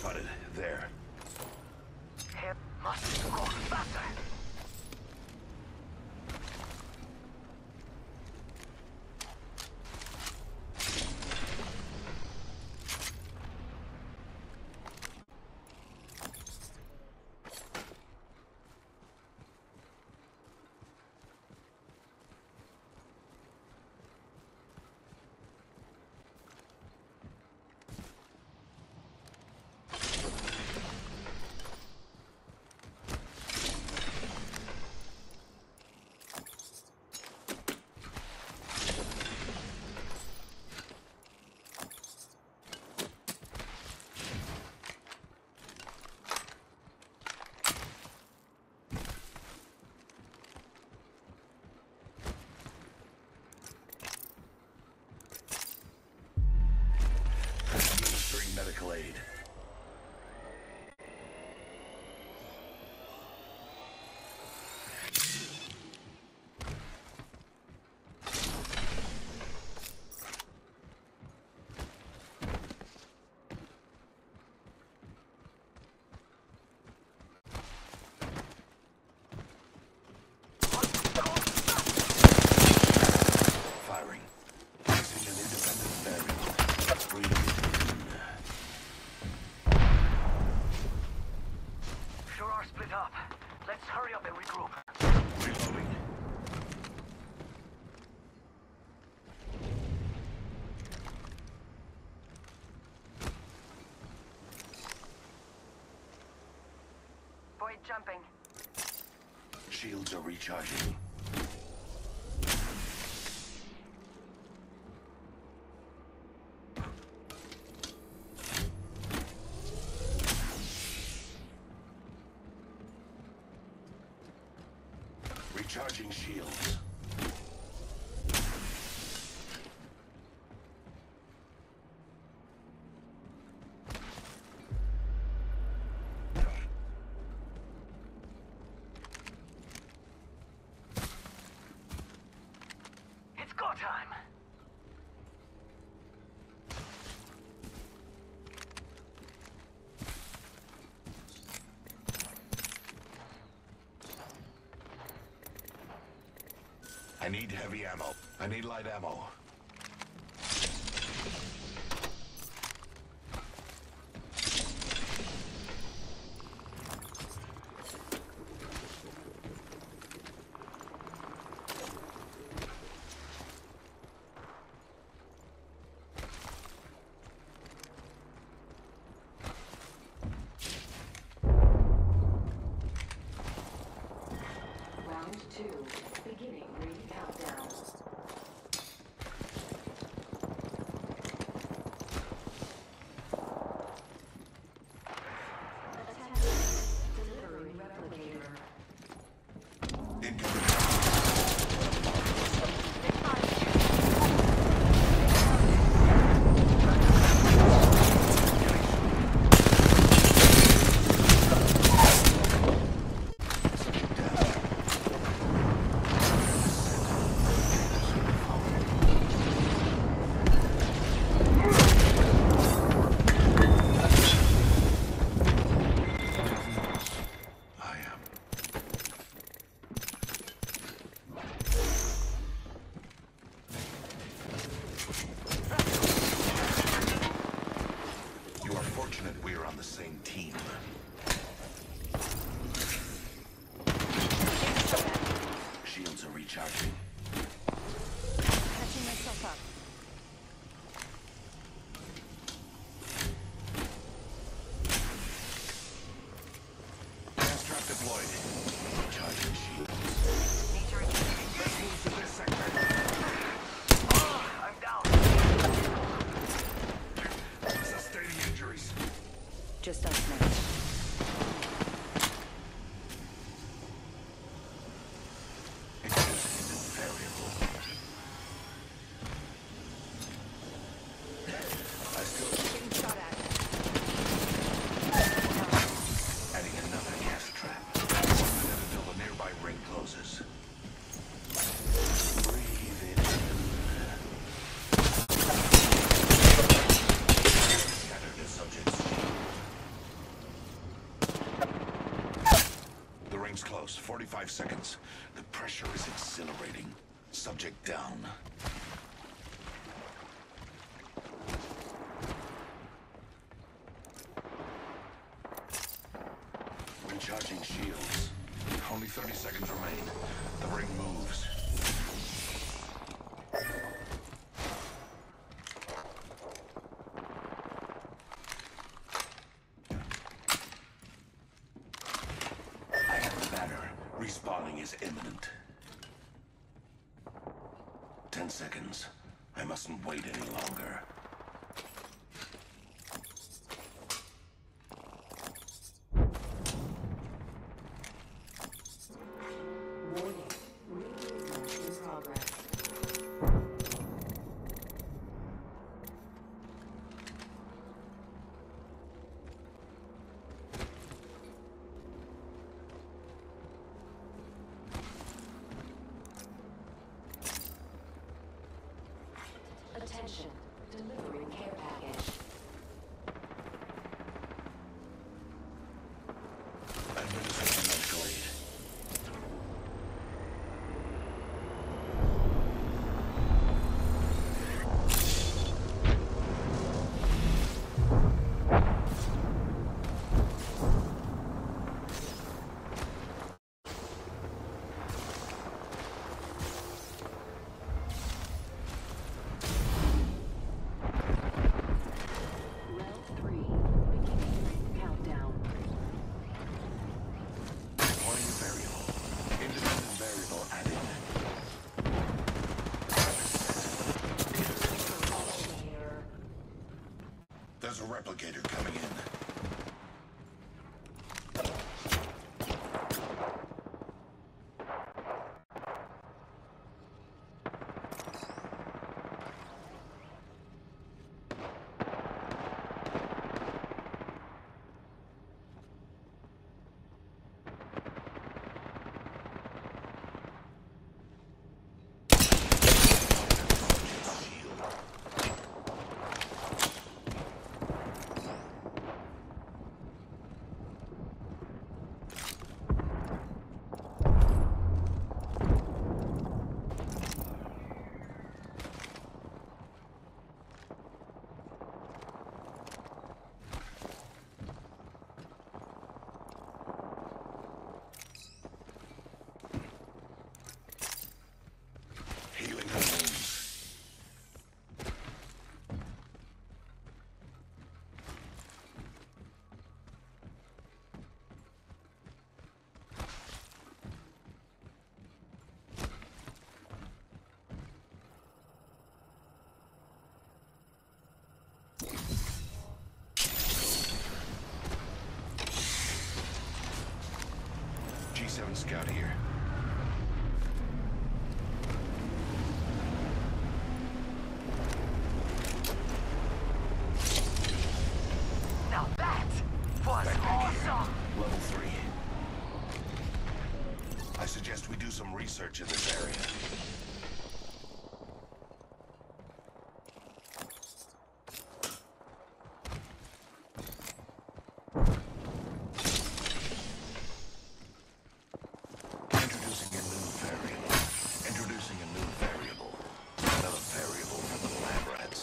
Spotted. There. Him must go faster. Administering medical aid. Firing. Placing an independent barrier. Breathing. Sure are split up. Let's hurry up and regroup. Reloading. Void jumping. Shields are recharging. Recharging shields. It's go time. I need heavy ammo. I need light ammo. Round 2, beginning ring countdown. Rings close. 45 seconds. The pressure is exhilarating. Subject down. Recharging shields. Only 30 seconds remain. The ring moves. I have the banner. Respawning is imminent. 10 seconds. I mustn't wait any longer. Attention, delivering care package. Administering medical aid. There's a replicator coming in. Healing her wounds. G7 Scout here. Now that was awesome! Level 3. I suggest we do some research in this area. Introducing a new variable. Introducing a new variable. Another variable for the lab rats.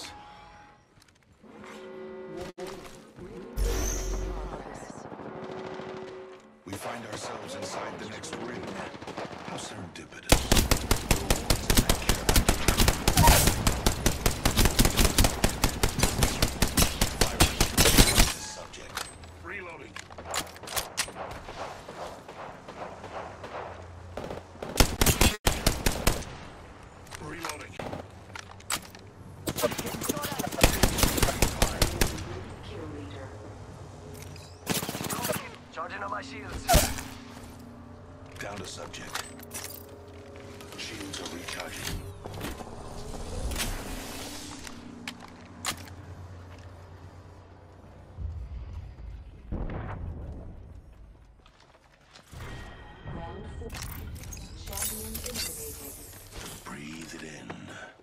We find ourselves inside the next ring. How serendipitous. The rewards in that care package. This subject. Reloading. Reloading. Kill leader. Charging on my shields. Down to subject. Shields are recharging. Round 4. Champion eliminated. Breathe it in.